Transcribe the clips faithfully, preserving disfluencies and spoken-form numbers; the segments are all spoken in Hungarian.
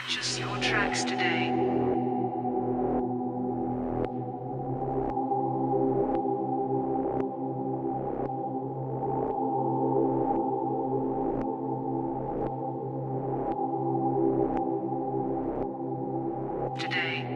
Purchase your tracks today. Today.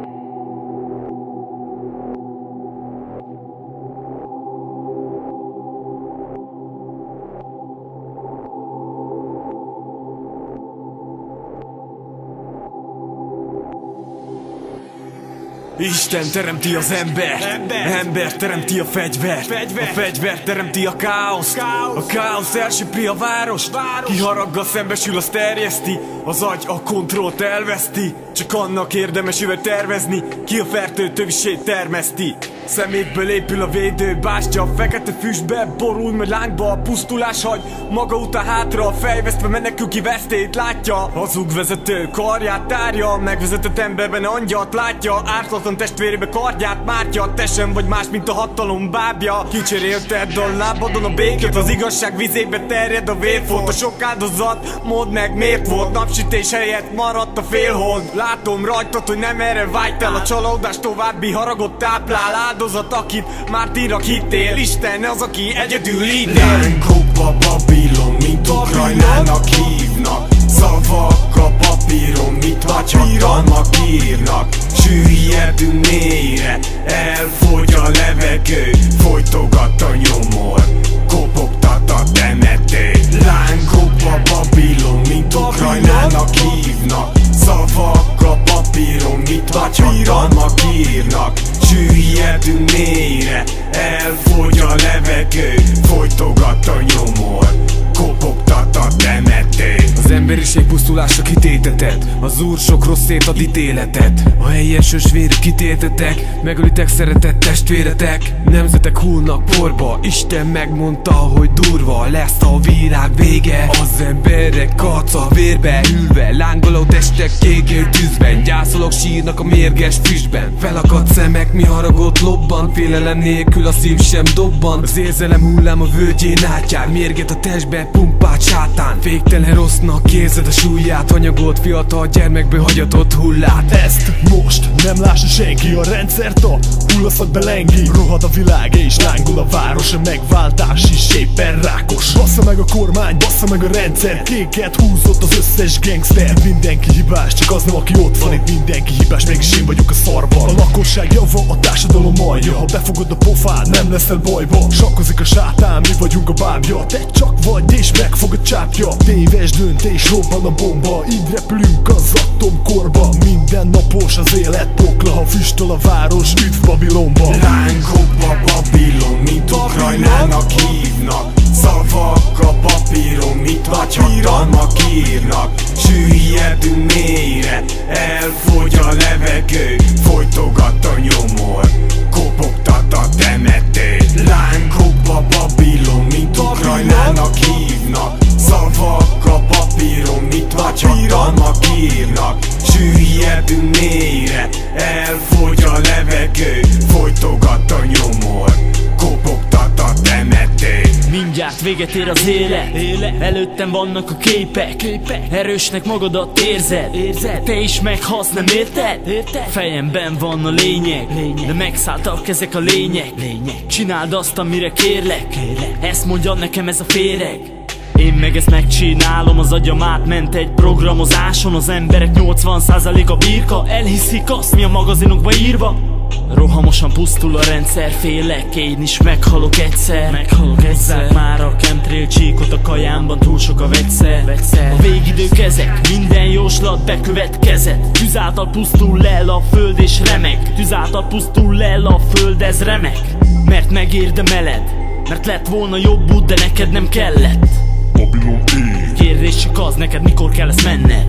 Isten teremti az ember, ember, ember teremti a fegyvert, fegyver. A fegyver teremti a káoszt, káosz. A káosz elsöpri a várost, város. Ki haraggal szembesül, az terjeszti, az agy a kontrollt elveszti. Csak annak érdemes ővel tervezni, ki a fertőtő visét termeszti. Szemétből épül a védőbástya, a fekete füstbe borul, majd lángba a pusztulás hagy maga után hátra, a fejvesztve menekül ki vesztét látja. Hazug vezető karját tárja, megvezetett emberben angyalt látja, ártatlan testvérébe kardját mártja. Te sem vagy más, mint a hatalom bábja. Kicserélted a lábadon a békét, az igazság vizébe terjed a vérfolt. A sok áldozat, mondd meg miért volt, napsütés helyett maradt a félhold. Látom rajtad, hogy nem erre vágytál, a csalódás további haragot táplál. Áldozat, akit mártírnak hittél, Isten az, aki egyedül ítél. Lángokba Babilon, mint Ukrajnának hívnak. Szavak a papíron, mit már hatalmak írnak. Süllyedünk mélyre, elfogy a levegő, folytogat a nyomor, kopogtat a temető. Lángokba Babilon, mint Ukrajnának hívnak. Szavak a papíron, mit már hatalmak írnak. Süllyedünk mélyre, elfogy a levegő, folytogat a nyomor, kopogtat a temető. Az emberiség pusztulásra kitéteted, az Úr sok rosszét ad ítéletet. A helyes ösvérű kitéltetek, megölitek szeretett testvéretek. Nemzetek hullnak porba, Isten megmondta, hogy durva lesz a világ vége. Az emberek kaca vérbe ülve, lángoló testek égő tűzben, gyászolók sírnak a mérges füstben. Felakadt szemek, mi haragot lobban, félelem nélkül a szív sem dobban. Az érzelem hullám a völgyén átjár, mérget a testbe pumpált sátán. Féktelen rossznak érzed a súlyát, anyagolt fiatal gyermekből hagyatott hullát. Ezt most nem lássa senki, a rendszert a hullaszak belengi. Rohad a világ és lángol a város, a megváltás is éppen rákos. Bassza meg a kormány, bassza meg a rendszer, kéket húzott az összes gangster. Mindenki hibás, csak az nem, aki ott van. Itt mindenki hibás, mégis én vagyok a szarban. A lakosság java, a társadalom alja. Ha befogod a pofád, nem leszel bajba. Sakkozik a sátán, mi vagyunk a bábja. Te csak vagy és megfog a csápja. Téves döntés, robban a bomba. Így repülünk az atomkorba. Minden napos az élet pokla, ha füstöl a város, üdv Babilonba. Lángokba Babilon, mint Ukrajnának hívnak. Szavak a papíron, mit vagy hatalmak írnak. Süllyedünk mélyre, elfogy a levegő, folytogat a nyomor, kopogtat a temető. Lángokba Babilon, mint Ukrajnának hívnak. Szavak a papíron, mit vagy hatalmak írnak. Süllyedünk mélyre, elfogy a levegő, folytogat a nyomor, kopogtat a temető. Mindjárt véget ér az élet, élet. Előttem vannak a képek, képek. Erősnek magadat érzed, érzed. Te is meghalsz, nem érted? érted? Fejemben van a lényeg, lényeg. De megszálltak ezek a lények, lényeg. Csináld azt, amire kérlek, kérlek. Ezt mondja nekem ez a féreg. Én meg ezt megcsinálom, az agyam átment egy programozáson. Az emberek nyolcvan százaléka birka, elhiszik azt, mi a magazinokba írva. Rohamosan pusztul a rendszer, félek, én is meghalok egyszer. Meghalok egyszer. Már a chemtrail csíkot a kajámban, túl sok a vegyszer, vegyszer. A végidők ezek, minden jóslat bekövetkezett. Tűz által pusztul el a föld és remeg. Tűz által pusztul el a föld, ez remek. Mert megérdemeled, mert lett volna jobb út, de neked nem kellett. Babilon ég. Kérdés csak az, neked mikor kell ezt menned.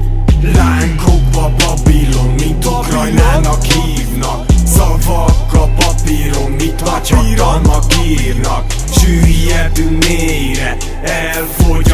Lángokba Babilon, mint Ukrajnának hívnak. Szavak a papíron, mit vagy hatalmak írnak. Süllyedünk mélyre, elfogy